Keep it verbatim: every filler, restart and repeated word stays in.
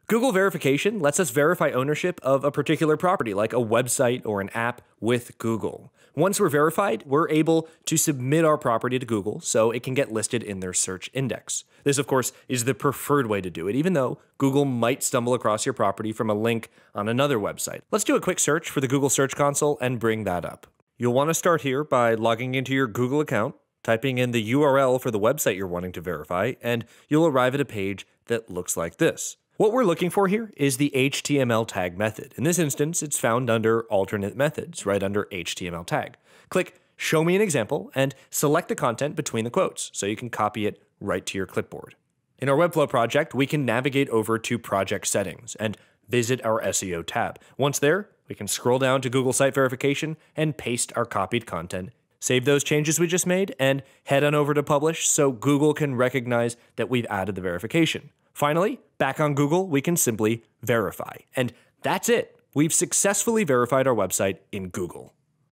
Google verification lets us verify ownership of a particular property, like a website or an app, with Google. Once we're verified, we're able to submit our property to Google so it can get listed in their search index. This, of course, is the preferred way to do it, even though Google might stumble across your property from a link on another website. Let's do a quick search for the Google Search Console and bring that up. You'll want to start here by logging into your Google account, typing in the U R L for the website you're wanting to verify, and you'll arrive at a page that looks like this. What we're looking for here is the H T M L tag method. In this instance, it's found under alternate methods, right under H T M L tag. Click Show me an example and select the content between the quotes so you can copy it right to your clipboard. In our Webflow project, we can navigate over to Project Settings and visit our S E O tab. Once there, we can scroll down to Google Site Verification and paste our copied content. Save those changes we just made and head on over to Publish so Google can recognize that we've added the verification. Finally, back on Google, we can simply verify. And that's it. We've successfully verified our website in Google.